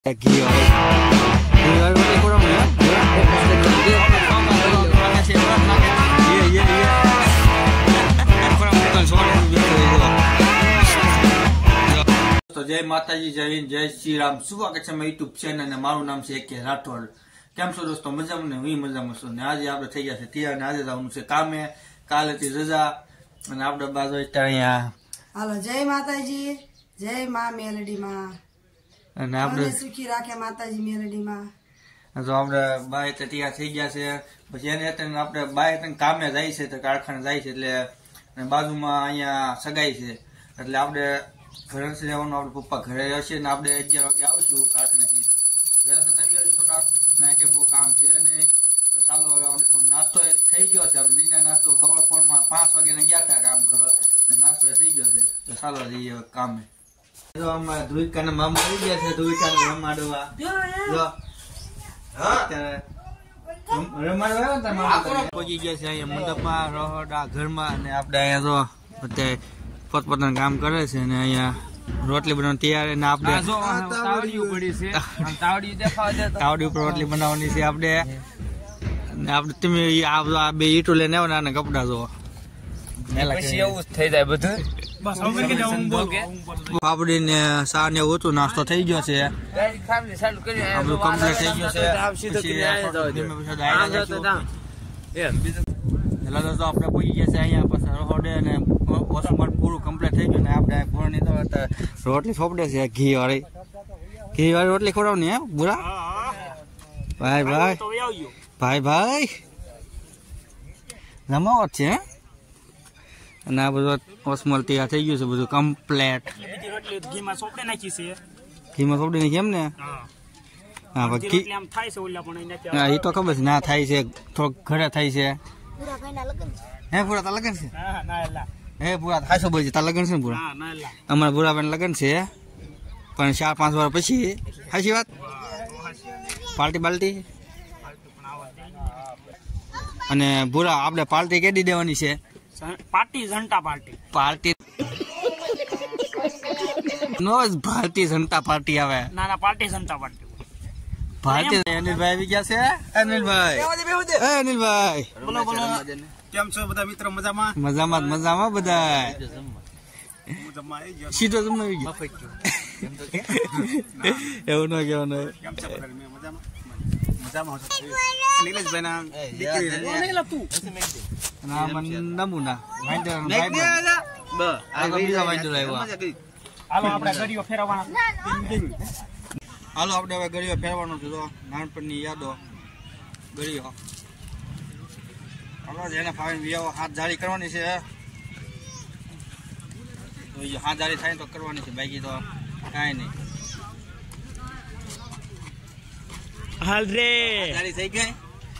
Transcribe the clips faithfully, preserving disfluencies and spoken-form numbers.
Aquí hoy. Yo algo de por mí. तो जय माता जी, जय हिंद, जय श्री राम। स्वागत है मेरी यूट्यूब चैनल ने मारू नाम से के राठौड़। केम छो दोस्तों? मजा में हुई मजा में छो ने आज આપણે થઈ ગયા છે તૈયાર ને આજે જવાનું છે કામે। કાલે થી રજા અને આપણે બાજુ અત્યારે અહીંયા હાલો જય માતાજી, જય માં મેલડી માં અને આપણે સુખી રાખે માતાજી મેલડી માં। જો આપણે બાય તે તૈયાર થઈ ગયા છે પછી એને અત્યારે આપણે બાય તને કામે જાય છે તો કારખાને જાય છે એટલે અને બાજુમાં અહીંયા સગાઈ છે એટલે આપણે ઘરે જવાનું આપણે પપ્પા ઘરે હશે ને આપણે અગિયાર વાગે આવશું કારખાનેથી જરા તૈયારી થોડા મેં કે બહુ કામ છે અને તો ચાલો હવે આપણે નાસ્તો થઈ ગયો છે આપણે નીના નાસ્તો ખબર ફોનમાં પાંચ વાગે ને ગયા હતા કામ કરવા નાસ્તો થઈ ગયો છે તો ચાલો જઈએ કામે। જો અમારા ધુઈકાના મામા આવી ગયા છે ધુઈકાને રમાડવા જો હા રમાડવા આવ્યા હતા મામા પહોંચી ગયા છે અહીંયા મંડપમાં રહોડા ઘરમાં અને આપણે અહીંયા જો અત્યારે પોતપોતાનું કામ કરે છે અને અહીંયા રોટલી બનાવવાની તૈયાર ને આપણે તાવડી પડી છે તાવડી દેખાવા દે તાવડી ઉપર રોટલી બનાવવાની છે આપણે ને આપણે તમે આ બે ઈટો લઈને આવવાના અને કપડા જો પછી એવું થઈ જાય બધું પાપડી ને સા ને એવું હતું નાસ્તો થઈ ગયો છે આપણું કમ્પ્લીટ થઈ ગયો છે એટલે તો આપણે પહોંચી ગયા છે અહીંયા પછી રોડે અને વસુમાળ પૂરું કમ્પ્લીટ થઈ ગયું ને આપણે પૂર્ણ તો રોટલી સોંપડે છે ઘી વાળી ઘી વાળી રોટલી ખવડાવની હે બુરા ભાઈ ભાઈ ભાઈ ભાઈ જમાવટ છે અને આ બધું ઓસમલ તૈયાર થઈ ગયું છે બધું કમ્પ્લેટ ઘીમાં સોપડે નાખી છે ઘીમાં સોપડી નાખી એમ ને હા બાકી હા એ તો ખબર છે ના થાય છે થોડોક ઘરે થાય છે હે પૂરા તા લગન છે હે પૂરા ખાસો બોલ છે તા લગન છે ને પૂરા અમારા પૂરા પણ લગન છે પણ ચાર પાંચ વાર પછી સાચી વાત પાર્ટી બાલ્ટી અને પૂરા આપણે પાર્ટી કેદી દેવાની છે પાર્ટી જનતા પાર્ટી પાર્ટી નો ભારતીય જનતા પાર્ટી આવે ના ના પાર્ટી જનતા પાર્ટી ભારતીય અનિલભાઈ આવી ગયા છે અનિલભાઈ અનિલભાઈ બોલો બોલો કેમ છો બધા મિત્રો? મજામાં મજામાં મજામાં બધા સીધો જમવા આવી ગયો એવું ન કહેવાનું નીલેશભાઈ ના નમૂના હાલો આપણે ગરીઓ ફેરવવાના હાલો આપણે હવે ગળીઓ ફેરવાનો છે તો નાનપણની યાદો ગળીઓ હાલો જેને ફાવીને વિયાવો હાથ જાળી કરવાની છે હાથ જાળી થાય તો કરવાની છે બાકી તો કાંઈ નહીં હાલ રે જાળી થઈ ગઈ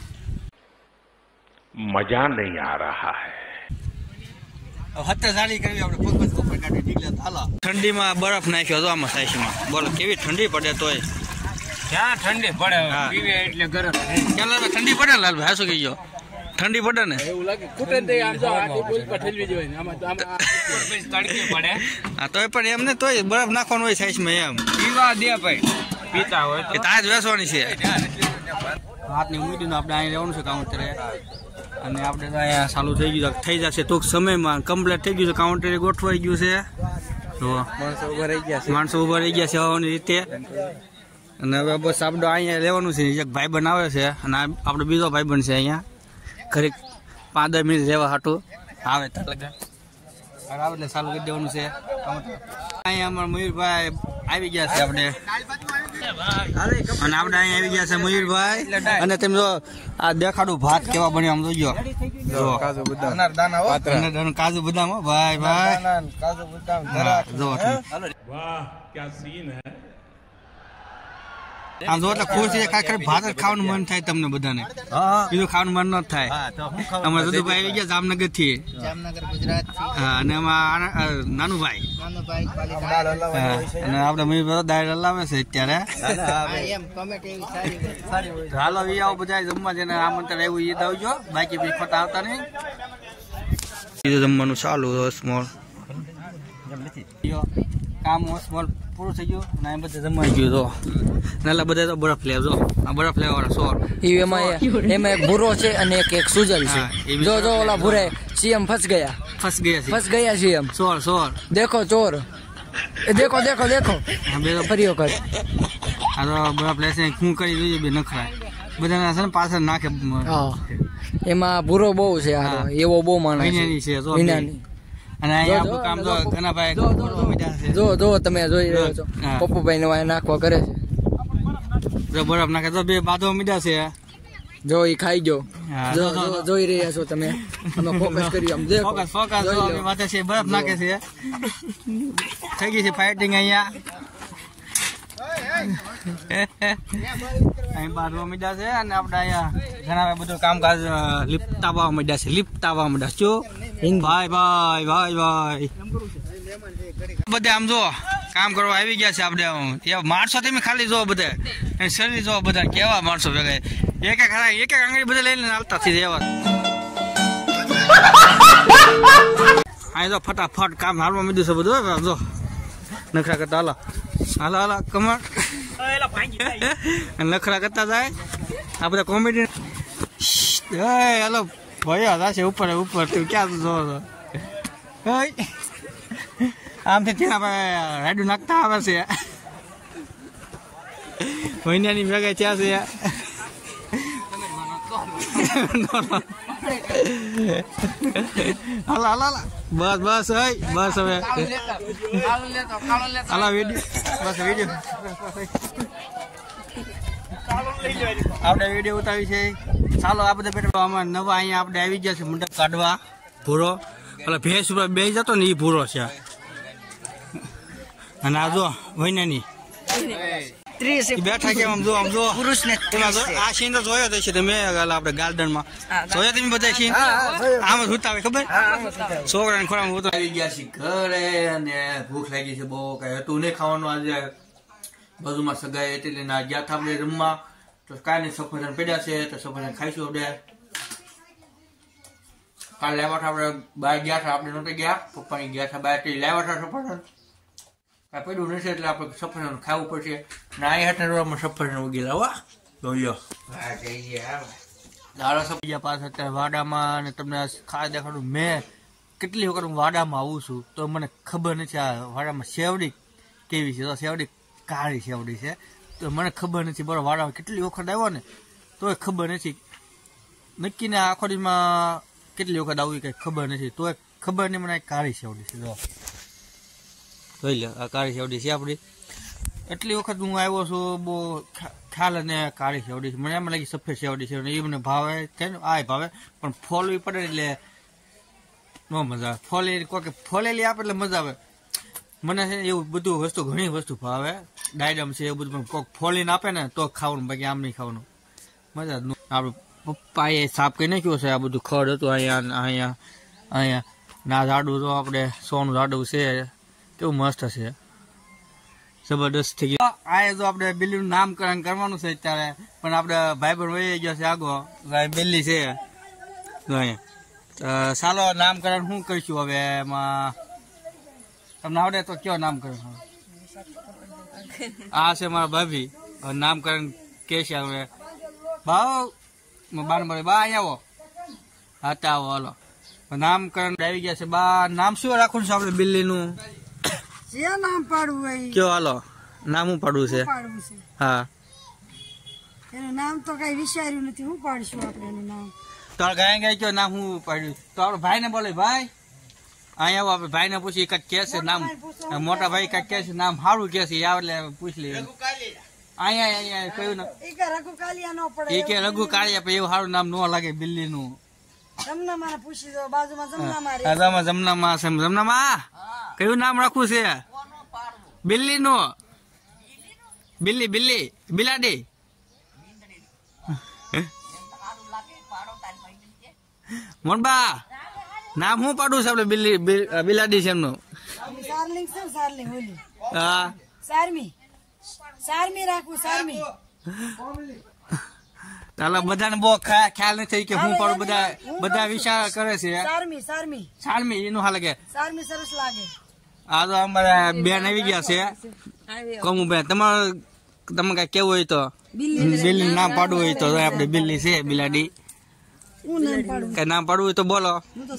मजा नहीं आ रहा है હત્તે જાળી કરવી આપણે પગ પગ ઉપર કાઢી નીકળ્યા હાલો ઠંડીમાં બરફ નાખ્યો તો આમાં સાઈશમાં બોલો કેવી ઠંડી પડે તોય ક્યાં ઠંડી પડે પીવે એટલે ગરમ ચાલો ઠંડી પડે લાલભાઈ હાસો કહી ગયો ઠંડી પડે ને એવું લાગે કુટે દે આમ જો આટી બોલ પર ઠલવી જોઈએ ને આમાં તો આમાં તડકે પડે હા તોય પણ એમને તોય બરફ નાખવાનો હોય સાઈશમાં એમ પીવા દે ભાઈ પીતા હોય તો તાજ વેસવાની છે હાથની ઉમીડીનું આપણે અહીં રહેવાનું છે કાઉન્ટરે અને આપણે તો અહીંયા ચાલુ થઈ ગયું થઈ જશે ટૂંક સમયમાં કમ્પ્લીટ થઈ ગયું છે કાઉન્ટરે ગોઠવાઈ ગયું છે તો માણસો ઉભા રહી ગયા છે માણસો ઉભા રહી ગયા છે આવવાની રીતે અને હવે બસ આપણે અહીંયા લેવાનું છે એક ભાઈબંધ આવે છે અને આપણો બીજો ભાઈબંધ છે અહીંયા ઘરે પાંચ દસ મિનિટ રહેવા હાટું આવે ત્યાં લગા આવે એટલે ચાલુ કરી દેવાનું છે અહીંયા અમારા મયુરભાઈ આવી ગયા છે આપણે અને આપણે અહીંયા આવી ગયા છે મયુરભાઈ અને તમે જો આ દેખાડું ભાત કેવા બન્યો આમ જોજો કાજુ બદામ કાજુ બદામ ભાઈ ભાઈ કાજુ બદામ જો वाह क्या सीन है આમ જો એટલે ખુશ છે કાંઈ ભાત જ ખાવાનું મન થાય તમને બધાને બીજું ખાવાનું મન ન થાય અમારા જદુભાઈ આવી ગયા જામનગર થી જામનગર ગુજરાત થી હા અને એમાં નાનુભાઈ અને આપણે મયુરભાઈ દાળ હલાવે છે અત્યારે એમ કમેન્ટ એવી સારી હાલો ઈ આવો બધા જમવા જેને આમંત્રણ આવ્યું ઈ આવજો બાકી પછી ખોટા આવતા નહીં જમવાનું ચાલુ સ્મોલ કામ સ્મોલ પૂરું થઈ ગયું અને આ બધા જમાઈ ગયું તો નાલા બધા તો બરફ લે જો આ બરફ લેવા વાળા સોર ઈ એમાં એમાં એક ભૂરો છે અને એક એક સુજલ છે જો જો ઓલા ભૂરે સીએમ ફસ ગયા ફસ ગયા છે ફસ ગયા સીએમ સોર સોર देखो चोर ए देखो देखो देखो હા બે તો ફરી વખત આ તો બરફ લેશે શું કરી જોઈએ બે નખરા બધાના છે ને પાછળ નાખે હા એમાં ભૂરો બહુ છે આ હા. એવો બહુ માણસ વિનાની છે જો વિનાની અને અહીંયા આપણું કામ તો ઘણા ભાઈ બરફ મીઠા છે જો જો તમે જોઈ રહ્યો છો હા. પપ્પુભાઈ ને વાય નાખવા કરે છે જો બરફ નાખે તો બે બાદો મીઠા છે જો ઈ ખાઈ ગયો હા, જો જો, જો, જો જો. જોઈ રહ્યા છો તમે અમે ફોકસ કરી આમ દેખો ફોકસ ફોકસ જોઈ જો લો. આપણી માથે છે બરફ નાખે છે થઈ ગઈ છે ફાઇટિંગ અહીંયા અહીં બાંધવા મીડા છે અને આપણે અહીંયા ઘણા બધું કામકાજ લીપતાવા મીડા છે લીપતાવા મીડા છો ભાઈ ભાઈ ભાઈ ભાઈ બધા આમ જો કામ કરવા આવી ગયા છે આપણે એ માણસો તમે ખાલી જો બધા અને શરીર જો બધા કેવા માણસો ભેગા એક એક એક એક આંગળી બધા લઈને હાલતા થઈ જાય એવા અહીં તો ફટાફટ કામ હાલવા મીડ્યું છે બધું જો નખરા કરતા હાલો હાલો હાલો કમર નખરા કરતા જાય આ બધા કોમેડી હાલો ભાઈ હતા છે ઉપર ઉપર તું ક્યાં જોવો છો આમથી ત્યાં રાડું નાખતા આવે છે મહિનાની ભેગા ત્યાં છે હાલો હાલો હાલો બસ બસ હઈ બસ હવે હાલો વિડીયો બસ વિડીયો આપણે વિડીયો ઉતારી છે ચાલો આ બધા બેઠા આમાં નવા અહીંયા આપણે આવી ગયા છે મંડપ કાઢવા ભૂરો એટલે ભેંસ ઉપર બે જતો ને એ ભૂરો છે અને આ જો વૈનાની બેઠા કેમ આમ જો આમ જો પુરુષ ને આ સીન તો જોયો જ છે તમે આપણે ગાર્ડન માં જોયો તમે બધા સીન આમ જ ઉતાવે ખબર છોકરા ને ખોરામાં ઉતાર આવી ગયા છે ઘરે અને ભૂખ લાગી છે બહુ કઈ હતું નહીં ખાવાનું આજે બાજુમાં સગાઈ એટલે ના ગયા હતા આપણે રમવા તો કાંઈ નહીં સફરજન પડ્યા છે તો સફરજન ખાઈશું આપણે કાલે લેવા આપણે બહાર ગયા હતા આપણે નહોતા ગયા પપ્પાની ગયા હતા બહાર લેવા હતા સફરજન આ પડ્યું નથી એટલે આપણે સફરજન ખાવું પડશે ને આ હાથના રોડમાં સફરજન ઉગેલા હો જોયો દાડા સફરજન પાછા અત્યારે વાડામાં અને તમને ખાસ દેખાડું મેં કેટલી વખત હું વાડામાં આવું છું તો મને ખબર નથી આ વાડામાં શેવડી કેવી છે તો શેવડી કાળી શેવડી છે તો મને ખબર નથી બરાબર વાડામાં કેટલી વખત આવ્યો ને તો ખબર નથી નક્કી ને આખો દીમાં કેટલી વખત આવું કંઈ ખબર નથી તો ખબર નહીં મને કાળી શેવડી છે જો જોઈ લે આ કાળી શેવડી છે આપણી એટલી વખત હું આવ્યો છું બહુ ખ્યાલ અને કાળી શેવડી છે મને એમ લાગી સફેદ શેવડી છે એ મને ભાવે છે ને આ ભાવે પણ ફોલવી પડે એટલે ન મજા આવે ફોલે કોઈ ફોલેલી આપે એટલે મજા આવે મને છે ને એવું બધું વસ્તુ ઘણી વસ્તુ ભાવે ડાયડમ છે એવું બધું કોઈક ફોલીને આપે ને તો ખાવાનું બાકી આમ નહીં ખાવાનું મજા જ આપણે પપ્પાએ સાફ કરી નાખ્યું છે આ બધું ખડ હતું અહીંયા અહીંયા અહીંયા ના ઝાડું તો આપણે સોનું ઝાડું છે કેવું મસ્ત છે જબરદસ્ત થઈ ગયું આ જો આપણે બિલ્લીનું નામકરણ કરવાનું છે અત્યારે પણ આપણે ભાઈ પણ વહી ગયો છે આગો બિલ્લી છે અહીંયા ચાલો નામકરણ શું કરીશું હવે એમાં તમને આવડે તો કયો નામકરણ આ છે મારા ભાભી નામકરણ કે છે હવે ભાવ બાર મળે બા અહીંયા આવો હા તો આવો હાલો નામકરણ આવી ગયા છે બા નામ શું રાખવું છે આપણે બિલ્લીનું જે નામ પાડવું હોય કયો હાલો નામ શું પાડવું છે પાડવું છે હા એનું નામ તો કઈ વિચાર્યું નથી હું પાડશું આપણે એનું નામ તો ગાય ગાય કયો નામ શું પાડ્યું તો આપણે ભાઈ ને બોલે ભાઈ અહીંયા આવો આપણે ભાઈ ને પૂછી કઈક કે છે નામ મોટા ભાઈ કઈક કે છે નામ સારું કે છે આવે એટલે પૂછી લઈએ અહીંયા અહીંયા કયું નામ એ કે રઘુ કાલિયા નો પડે એ કે રઘુ કાળિયા પણ એવું સારું નામ ન લાગે બિલ્લી નું જમના મારે પૂછી દો બાજુમાં જમના મારે જમનામાં જમનામાં છે જમનામાં કયું નામ રાખવું છે બિલ્લી નું બિલ્લી બિલ્લી બિલાડી મોનબા નામ શું પાડવું છે આપડે બિલ્લી બિલાડી છે એમનું સારલિંગ છે સારલિંગ હોલી હા સારમી સારમી રાખવું સારમી ચાલો બધાને બહુ ખ્યાલ નથી કે હું પાડું બધા બધા વિચાર કરે છે સારમી સારમી સારમી એનું હાલ લાગે સારમી સરસ લાગે આ તો અમારા બેન આવી ગયા છે કમુભાઈ. તમારે તમે કઈ કેવું હોય તો બિલ્લી નામ પાડવું હોય તો આપણે બિલ્લી છે બિલાડી. કઈ નામ પાડવું હોય તો બોલો.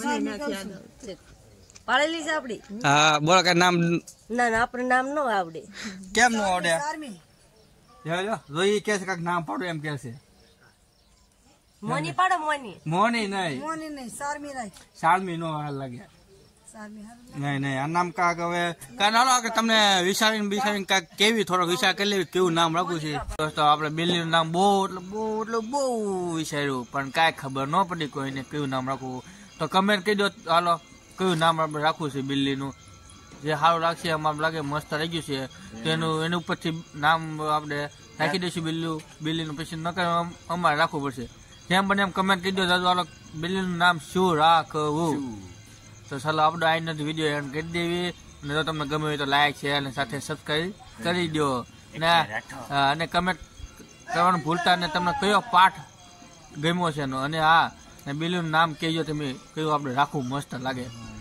પાડેલી છે આપડી. હા બોલો કઈ નામ. ના ના આપણે નામ ન આવડે. કેમ ન આવડે? જોઈ કે છે કાંઈક નામ પાડવું એમ કે છે. મોની પાડો મોની. મોની નહીં. મોની નહીં સારમી રાખ. સારમી નો હાલ લાગે. સારમી હારું. નહીં નહીં આ નામ કાક હવે કાંઈ ના લાગે તમને વિચારીને વિચારીને કાંઈક કેવી થોડોક વિચાર કરી લેવી કેવું નામ રાખવું છે. દોસ્તો આપણે બિલ્લીનું નામ બહુ એટલે બહુ એટલે બહુ વિચાર્યું પણ કાંઈ ખબર ન પડી કોઈને કેવું નામ રાખવું. તો કમેન્ટ કહી દો હાલો કયું નામ આપણે રાખવું છે બિલ્લીનું. જે સારું લાગશે એમ લાગે મસ્ત રહી ગયું છે તેનું એની ઉપરથી નામ આપણે રાખી દઈશું બિલ્લું બિલ્લીનું. પછી ન કરે અમારે રાખવું પડશે. જેમ બને એમ કમેન્ટ કરી દો દાદુ હાલો બિલ્લીનું નામ શું રાખવું. તો ચાલો આપણો આજનો વિડીયો એન્ડ કરી દેવી. અને જો તમને ગમે હોય તો લાઈક શેર અને સાથે સબસ્ક્રાઈબ કરી દો ને અને કમેન્ટ કરવાનું ભૂલતા ને તમને કયો પાઠ ગમ્યો છે એનો. અને હા બિલ્લીનું નામ કહેજો તમે કયું આપણે રાખવું મસ્ત લાગે.